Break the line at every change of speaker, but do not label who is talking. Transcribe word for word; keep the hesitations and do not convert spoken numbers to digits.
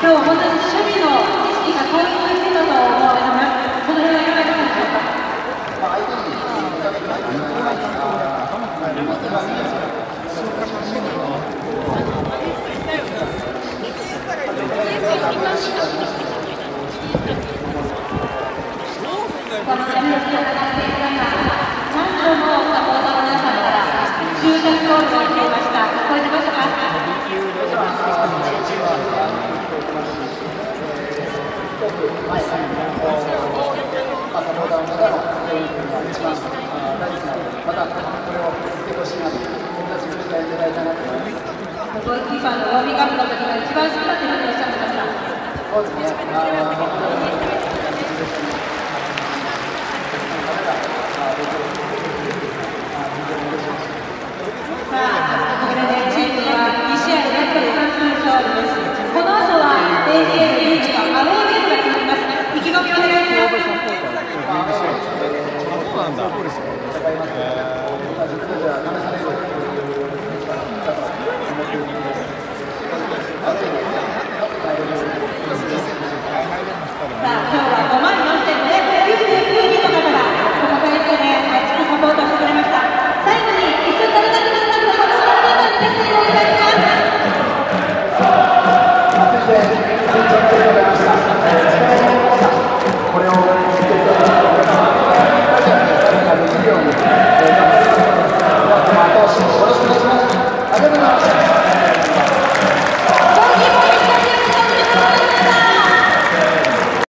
今日本当に守備の意識が回復してたと思われます。この辺はいかがでしょうか。このやりをしていただいている中、何度もサポーターの皆さんから終着コールが来ていました。聞こえてましたか。
またこれを続けてほしいなと、僕たちもしていただいたなと思います。
ゴールキーパーのウォーミングアップの時が一番好きだというふうにおっしゃってました。
そうですね。
さあ、これでチームはに試合連続完封勝利です。この後は エージェー のリーチとアウェーゲームが続きます。意気込みをお願いします。
そうなんだ。